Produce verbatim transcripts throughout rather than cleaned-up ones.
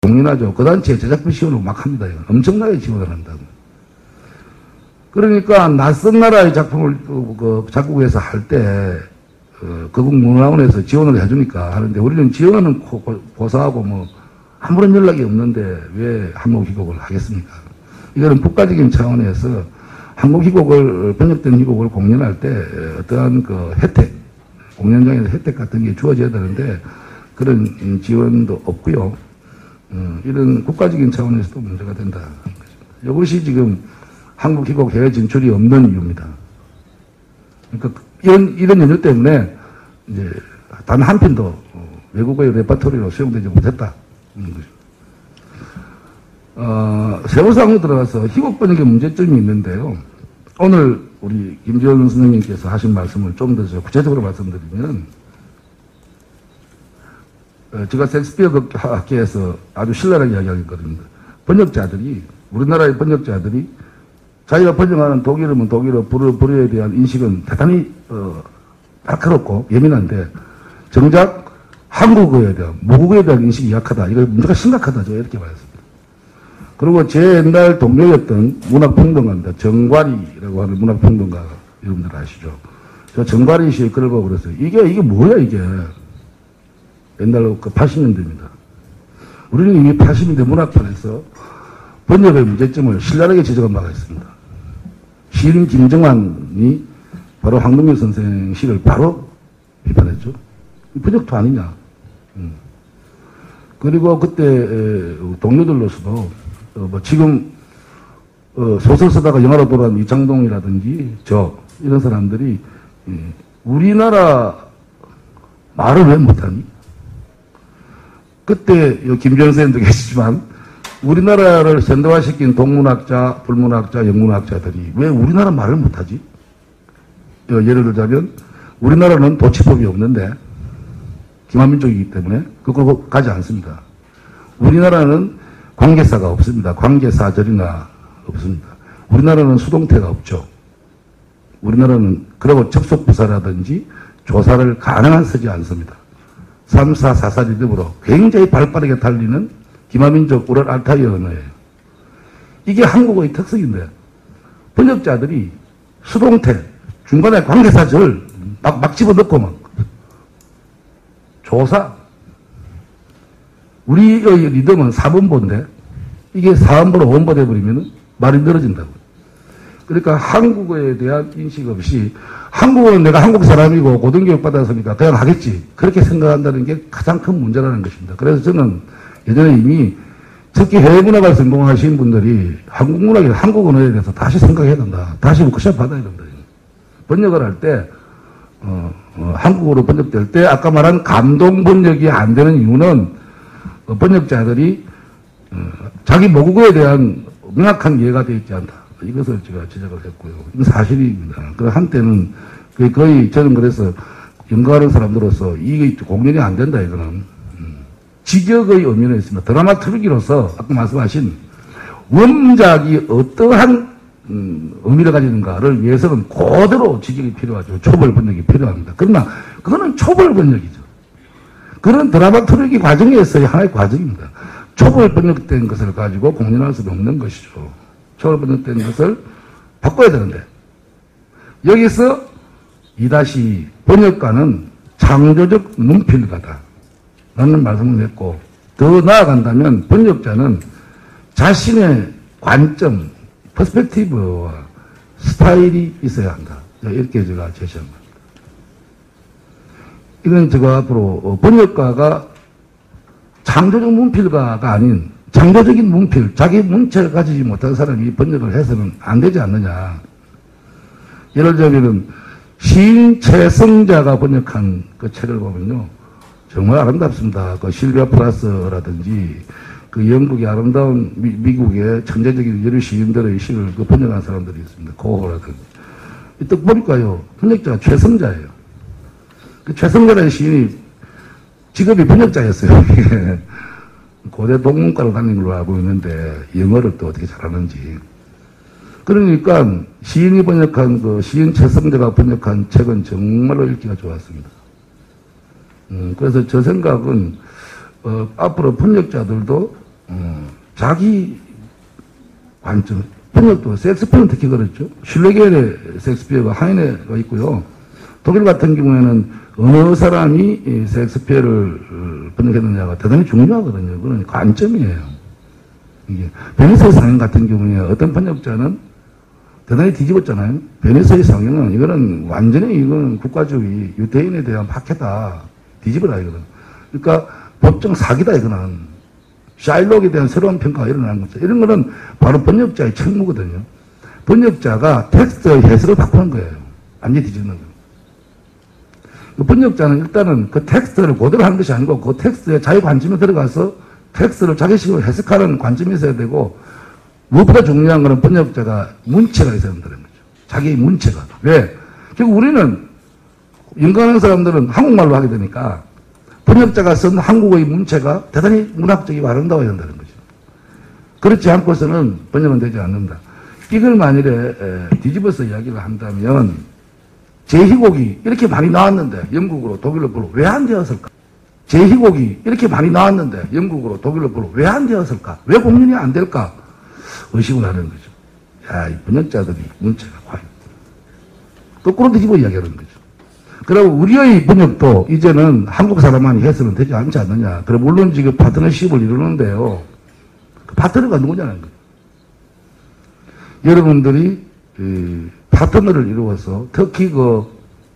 공인하죠. 그 단체에 제작비 지원을 막 합니다. 이거. 엄청나게 지원을 한다고. 그러니까 낯선 나라의 작품을 그, 그 작곡에서 할 때 어, 거국문화원에서 지원을 해주니까 하는데 우리는 지원은 고사하고 뭐 아무런 연락이 없는데 왜 한국희곡을 하겠습니까? 이거는 국가적인 차원에서 한국희곡을 번역된 희곡을 공연할 때 어떠한 그 혜택, 공연장에서 혜택 같은 게 주어져야 되는데 그런 지원도 없고요. 어, 이런 국가적인 차원에서도 문제가 된다. 이것이 지금 한국희곡 해외 진출이 없는 이유입니다. 그러니까 이런, 이런 연유 때문에 이제 단 한 편도 외국어의 레퍼토리로 수용되지 못했다. 어, 세부사항으로 들어가서 희곡 번역의 문제점이 있는데요. 오늘 우리 김지원 선생님께서 하신 말씀을 좀 더 구체적으로 말씀드리면, 어, 제가 셰익스피어 학계에서 아주 신랄하게 이야기하거든요. 번역자들이, 우리나라의 번역자들이 자기가 번역하는 독일어면 독일어, 불어, 불어에 대한 인식은 대단히, 어, 날카롭고 예민한데, 정작 한국어에 대한, 모국어에 대한 인식이 약하다. 이거 문제가 심각하다. 제가 이렇게 말했습니다. 그리고 제 옛날 동료였던 문학평론가입니다. 정과리라고 하는 문학평론가, 여러분들 아시죠? 저 정과리 씨의 글을 보고 그랬어요. 이게, 이게 뭐야, 이게. 옛날 그 팔십 년대입니다. 우리는 이미 팔십 년대 문학판에서 번역의 문제점을 신랄하게 지적한 바가 있습니다. 시인 김정환이 바로 황동규 선생 시를 바로 비판했죠. 번역도 아니냐. 음. 그리고 그때 동료들로서도 어 뭐 지금 어 소설 쓰다가 영화로 돌아온 이창동이라든지 저 이런 사람들이 우리나라 말을 왜 못하니? 그때 김정은 선생님도 계시지만 우리나라를 현대화시킨 동문학자, 불문학자, 영문학자들이 왜 우리나라 말을 못하지? 예를 들자면 우리나라는 도치법이 없는데 기만민족이기 때문에 그거 가지 않습니다. 우리나라는 관계사가 없습니다. 관계사절이나 없습니다. 우리나라는 수동태가 없죠. 우리나라는 그리고 접속부사라든지 조사를 가능한 쓰지 않습니다. 삼, 사, 사, 사 리듬으로 굉장히 발빠르게 달리는 기마민족 우랄 알타이어 언어예요. 이게 한국어의 특성인데 번역자들이 수동태, 중간에 관계사절 막, 막 집어넣고 막 조사 우리의 리듬은 사 번보인데 이게 사 번보로 오 번보 돼버리면 말이 늘어진다고. 그러니까 한국어에 대한 인식 없이 한국어는 내가 한국 사람이고 고등교육 받았으니까 그냥 하겠지. 그렇게 생각한다는 게 가장 큰 문제라는 것입니다. 그래서 저는 예전에 이미 특히 해외 문학을 전공하신 분들이 한국 문학에 한국 언어에 대해서 다시 생각해야 된다. 다시 워크숍 받아야 된다. 번역을 할 때 어, 어, 한국어로 번역될 때 아까 말한 감동 번역이 안 되는 이유는 어, 번역자들이 어, 자기 모국어에 대한 명확한 이해가 되어 있지 않다. 이것을 제가 지적을 했고요. 이건 사실입니다. 그 한때는 거의 저는 그래서 연구하는 사람들로서 이게 공연이 안 된다 이거는 음, 직역의 의미는 있습니다. 드라마turgi로서 아까 말씀하신 원작이 어떠한 음, 의미를 가지는가를 위해서는 그대로 직역이 필요하죠. 초벌 번역이 필요합니다. 그러나 그거는 초벌 번역이죠. 그런 드라마turgi 과정에서의 하나의 과정입니다. 초벌 번역된 것을 가지고 공연할 수는 없는 것이죠. 초벌 번역된 것을 바꿔야 되는데 여기서 이다시 번역가는 창조적 문필가다 라는 말씀을 했고 더 나아간다면 번역자는 자신의 관점 퍼스펙티브와 스타일이 있어야 한다. 이렇게 제가 제시한 겁니다. 이건 제가 앞으로 번역가가 창조적 문필가가 아닌 창조적인 문필, 자기 문체를 가지지 못한 사람이 번역을 해서는 안 되지 않느냐. 예를 들자면 시인 최성자가 번역한 그 책을 보면요. 정말 아름답습니다. 그 실비아 플라스라든지 그 영국의 아름다운 미, 미국의 천재적인 여러 시인들의 시를 그 번역한 사람들이 있습니다. 고호라든지. 이때 보니까요, 번역자가 최성자예요. 그 최성자라는 시인이 직업이 번역자였어요. 고대 동문과를 다닌 걸로 알고 있는데 영어를 또 어떻게 잘하는지. 그러니까 시인이 번역한 그 시인 최성자가 번역한 책은 정말로 읽기가 좋았습니다. 음, 그래서 저 생각은 어, 앞으로 번역자들도 자기 관점, 번역도 셰익스피어는 특히 그렇죠. 슐레겔의 셰익스피어가 하이네가 있고요. 독일 같은 경우에는 어느 사람이 셰익스피어를 번역했느냐가 대단히 중요하거든요. 그런 관점이에요. 이게 베니스의 상영 같은 경우에 어떤 번역자는 대단히 뒤집었잖아요. 베니스의 상영은 이거는 완전히 이거는 국가주의 유대인에 대한 박해다. 뒤집어라 이거는. 그러니까 법정 사기다 이거는. 샤일록에 대한 새로운 평가가 일어나는 거죠. 이런 거는 바로 번역자의 책무거든요. 번역자가 텍스트의 해석을 바꾸는 거예요. 완전히 뒤집는 거예요. 그 번역자는 일단은 그 텍스트를 그대로 하는 것이 아니고 그 텍스트에 자기 관점에 들어가서 텍스트를 자기식으로 해석하는 관점이 있어야 되고 무엇보다 중요한 거는 번역자가 문체가 있어야 된다는 거죠. 자기의 문체가. 왜? 결국 우리는 인간하는 사람들은 한국말로 하게 되니까 번역자가 쓴 한국어의 문체가 대단히 문학적이고 아름다워야 된다는 거죠. 그렇지 않고서는 번역은 되지 않는다. 이걸 만일에 에, 뒤집어서 이야기를 한다면 제희곡이 이렇게 많이 나왔는데 영국으로 독일로 불로 왜 안 되었을까? 제희곡이 이렇게 많이 나왔는데 영국으로 독일로 불로 왜 안 되었을까? 왜 공연이 안 될까? 의식을 하는 거죠. 야, 이 번역자들이 문체가 과연. 거꾸로 뒤집어 이야기하는 거죠. 그리고 우리의 번역도 이제는 한국 사람만이 해서는 되지 않지 않느냐. 그래, 물론 지금 파트너십을 이루는데요. 그 파트너가 누구냐는 거예요. 여러분들이, 이, 파트너를 이루어서 특히 그,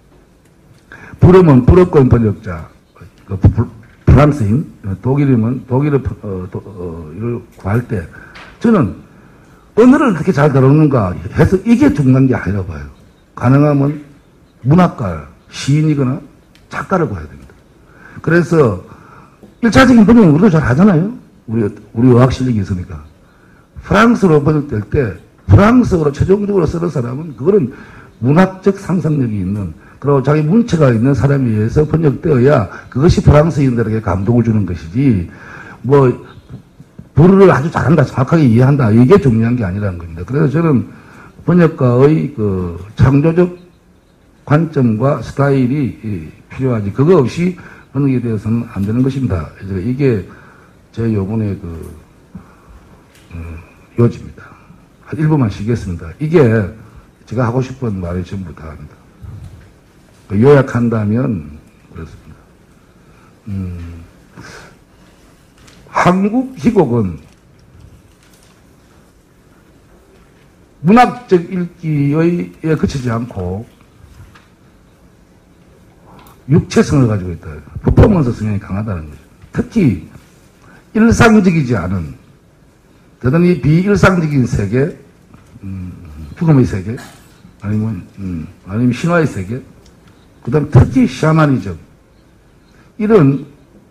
불음은 불어권 번역자, 그 프랑스인, 독일이면 독일의, 어, 도, 어, 이를 구할 때, 저는 언어를 어떻게 잘 다루는가 해서 이게 중요한 게 아니라 봐요. 가능하면 문학가, 시인이거나 작가를 구해야 됩니다. 그래서 일차적인 번역은 우리도 잘 하잖아요. 우리, 우리 어학 실력이 있으니까. 프랑스어로 번역될 때 프랑스어로 최종적으로 쓰는 사람은 그거는 문학적 상상력이 있는 그리고 자기 문체가 있는 사람에 의해서 번역되어야 그것이 프랑스인들에게 감동을 주는 것이지 뭐 불어를 아주 잘한다, 정확하게 이해한다 이게 중요한 게 아니라는 겁니다. 그래서 저는 번역가의 그 창조적 관점과 스타일이 필요하지. 그거 없이 번역에 대해서는 안 되는 것입니다. 이게 제 요번에 그, 어, 요지입니다. 한 일 분만 쉬겠습니다. 이게 제가 하고 싶은 말이 전부 다 합니다. 요약한다면, 그렇습니다. 음, 한국 희곡은 문학적 읽기에 그치지 않고 육체성을 가지고 있다. 퍼포먼스 성향이 강하다는 거죠. 특히 일상적이지 않은 대단히 비일상적인 세계, 음, 죽음의 세계, 아니면 음, 아니면 신화의 세계, 그다음 특히 샤머니즘 이런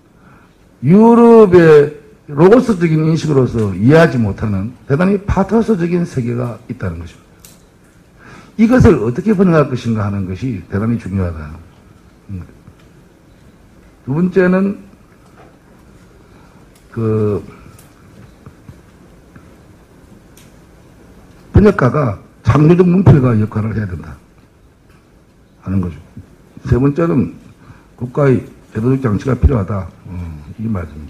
유럽의 로고스적인 인식으로서 이해하지 못하는 대단히 파토스적인 세계가 있다는 것입니다. 이것을 어떻게 번역할 것인가 하는 것이 대단히 중요하다. 두 번째는 그 번역가가 창조적 문필가 역할을 해야 된다 하는 거죠. 세 번째는 국가의 제도적 장치가 필요하다. 어, 이게 맞습니다.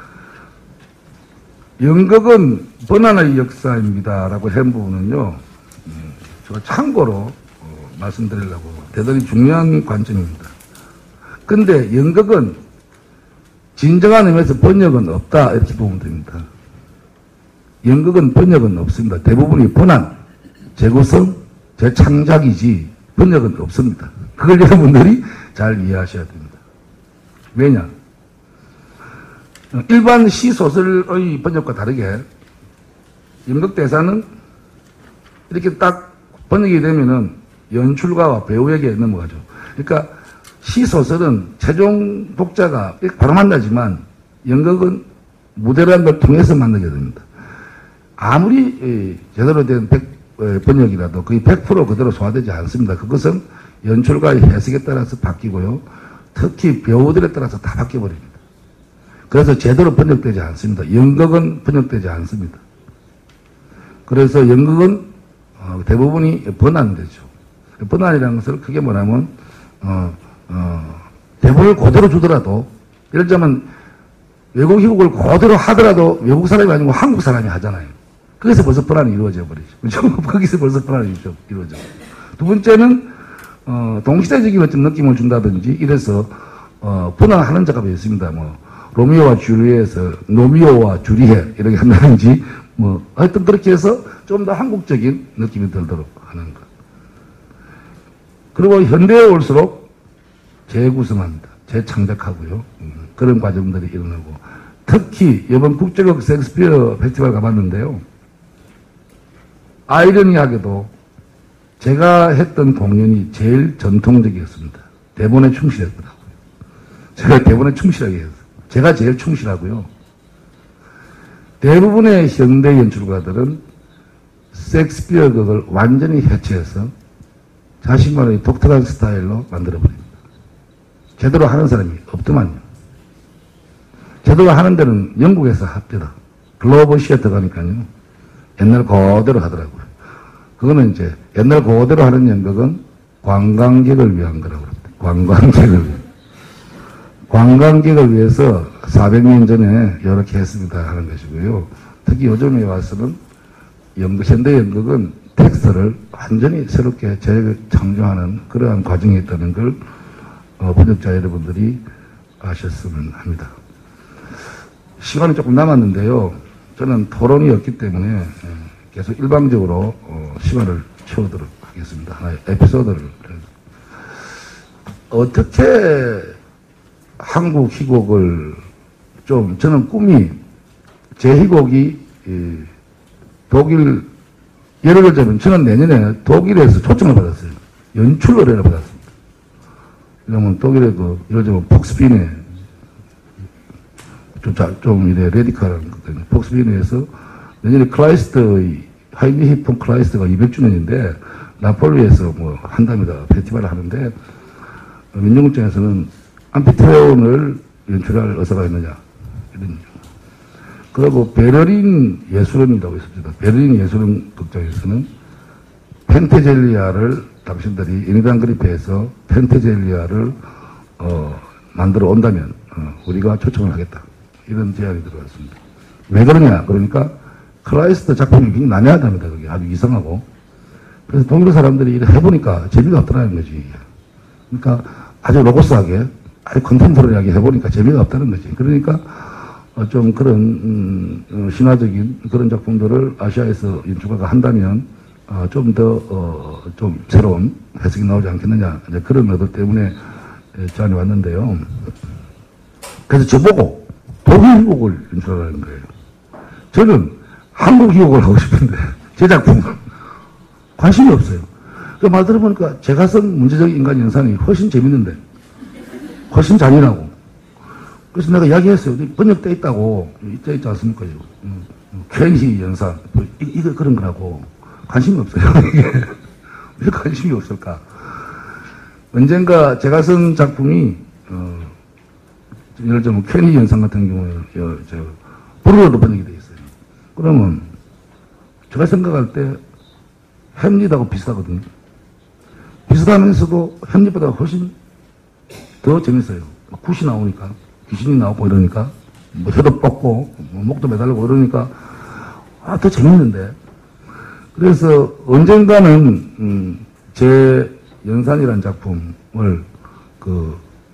연극은 번안의 역사입니다라고 한 부분은요. 음, 제가 참고로 어, 말씀드리려고 대단히 중요한 관점입니다. 근데 연극은 진정한 의미에서 번역은 없다 이렇게 보면 됩니다. 연극은 번역은 없습니다. 대부분이 번안, 재구성, 재창작이지 번역은 없습니다. 그걸 여러분들이 잘 이해하셔야 됩니다. 왜냐? 일반 시소설의 번역과 다르게 연극 대사는 이렇게 딱 번역이 되면은 연출가와 배우에게 넘어가죠. 그러니까 시소설은 최종 독자가 바로 만나지만 연극은 무대라는 걸 통해서 만나게 됩니다. 아무리 제대로 된 번역이라도 거의 백 퍼센트 그대로 소화되지 않습니다. 그것은 연출가의 해석에 따라서 바뀌고요. 특히 배우들에 따라서 다 바뀌어버립니다. 그래서 제대로 번역되지 않습니다. 연극은 번역되지 않습니다. 그래서 연극은 대부분이 번안되죠. 번안이라는 것을 크게 말하면 어, 어, 대본을 그대로 주더라도 예를 들자면 외국 희곡을 그대로 하더라도 외국 사람이 아니고 한국 사람이 하잖아요. 거기서 벌써 불안이 이루어져 버리죠. 그렇죠? 거기서 벌써 불안이 이루어져. 두 번째는, 어, 동시대적인 어떤 느낌을 준다든지 이래서, 어, 분할하는 작업이 있습니다. 뭐, 로미오와 줄리엣에서 노미오와 주리엣 이렇게 한다든지, 뭐, 하여튼 그렇게 해서 좀 더 한국적인 느낌이 들도록 하는 것. 그리고 현대에 올수록 재구성합니다. 재창작하고요. 음, 그런 과정들이 일어나고. 특히 이번 국제적 셰익스피어 페스티벌 가봤는데요. 아이러니하게도 제가 했던 공연이 제일 전통적이었습니다. 대본에 충실했더라고요. 제가 대본에 충실하게 했어요. 제가 제일 충실하고요. 대부분의 현대 연출가들은 셰익스피어 극을 완전히 해체해서 자신만의 독특한 스타일로 만들어버립니다. 제대로 하는 사람이 없더만요. 제대로 하는 데는 영국에서 합니다. 글로벌 시어터 가니까요. 옛날 그대로 하더라고요. 그거는 이제 옛날 그대로 하는 연극은 관광객을 위한 거라고 합니다. 관광객을 위한. 관광객을 위해서 사백 년 전에 이렇게 했습니다 하는 것이고요. 특히 요즘에 와서는 연극, 현대 연극은 텍스트를 완전히 새롭게 재창조하는 그러한 과정이 있다는 걸 어, 번역자 여러분들이 아셨으면 합니다. 시간이 조금 남았는데요. 저는 토론이 없기 때문에 계속 일방적으로 어, 시간을 채우도록 하겠습니다. 하나의 에피소드를. 어떻게 한국 희곡을 좀, 저는 꿈이, 제 희곡이, 이, 독일, 예를 들자면, 저는 내년에 독일에서 초청을 받았어요. 연출 의뢰를 받았습니다. 왜냐면 독일에 그, 예를 들면, 폭스빈에, 좀, 좀, 이래, 레디칼한 거거든요. 폭스빈에서 내년에 클라이스트의, 하이니 히폰 클라이스트가 이백 주년인데, 나폴리에서 뭐, 한답니다. 페스티벌을 하는데, 민정국장에서는 암피테온을 연출할 의사가 있느냐. 이런. 그리고 베를린 예술원이라고 있습니다. 베를린 예술원 극장에서는 펜테젤리아를 당신들이 애니단 그리페에서 펜테젤리아를 어, 만들어 온다면 어, 우리가 초청을 하겠다. 이런 제안이 들어왔습니다. 왜 그러냐? 그러니까 클라이스트 작품이 굉장히 난해하답니다. 그게 아주 이상하고. 그래서 독일 사람들이 이렇게 해보니까 재미가 없더라는 거지. 그러니까 아주 로고스하게 아주 컨템포러리하게 해보니까 재미가 없다는 거지. 그러니까 어, 좀 그런 음, 어, 신화적인 그런 작품들을 아시아에서 연출가가 한다면 어, 좀 더 어, 좀 새로운 해석이 나오지 않겠느냐. 이제 그런 의도 때문에 제안이 왔는데요. 그래서 저보고 독일 희곡을 연출하라는 거예요. 저는 한국 희곡을 하고 싶은데 제 작품은 관심이 없어요. 그 말 들어보니까 제가 쓴 문제적 인간 연산이 훨씬 재밌는데 훨씬 잔인하고. 그래서 내가 이야기했어요. 번역돼 있다고. 이때 있지 않습니까? 쾌히 연산. 뭐, 이거 그런 거라고. 관심이 없어요. 왜 관심이 없을까? 언젠가 제가 쓴 작품이, 어, 예를 들면 쾌히 연산 같은 경우에, 저, 저, 불어로 번역이 돼 있어요. 그러면 제가 생각할 때 햄릿하고 비슷하거든요. 비슷하면서도 햄릿보다 훨씬 더 재밌어요. 굿이 나오니까, 귀신이 나오고 이러니까, 뭐 혀도 뻗고, 뭐 목도 매달리고 이러니까, 아, 더 재밌는데. 그래서 언젠가는, 음, 제 연산이라는 작품을, 그,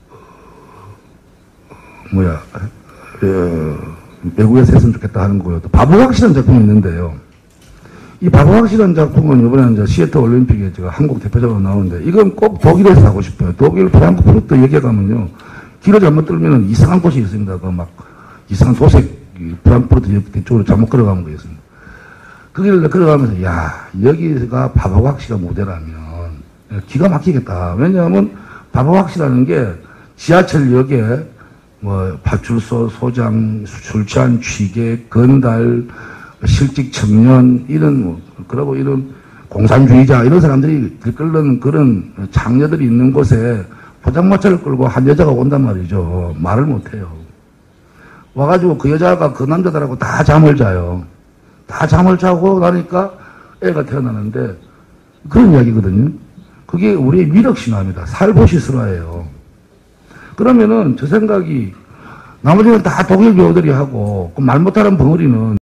뭐야, 어, 외국에서 했으면 좋겠다 하는 거예요. 또 바보각시라는 작품이 있는데요. 이 바보각시라는 작품은 이번에 이제 시애틀 올림픽에 제가 한국 대표적으로 나오는데, 이건 꼭 독일에서 하고 싶어요. 독일 프랑크푸르트 얘기해 가면요. 길을 잘못 들면 이상한 곳이 있습니다. 그 막, 이상한 소색, 프랑크푸르트 쪽으로 잘못 걸어가는 거 있습니다. 그 길을 걸어가면서, 야, 여기가 바보각시가 모델하면 기가 막히겠다. 왜냐하면 바보각시라는 게 지하철역에 뭐, 파출소, 소장, 술 취한 취객, 건달, 실직 청년, 이런, 뭐, 그러고 이런 공산주의자, 이런 사람들이 들끓는 그런 장녀들이 있는 곳에 포장마차를 끌고 한 여자가 온단 말이죠. 말을 못해요. 와가지고 그 여자가 그 남자들하고 다 잠을 자요. 다 잠을 자고 나니까 애가 태어나는데 그런 이야기거든요. 그게 우리의 미륵신화입니다. 살포시 슬화예요. 그러면은 저 생각이 나머지는 다 독일 배우들이 하고, 그 말 못하는 벙어리는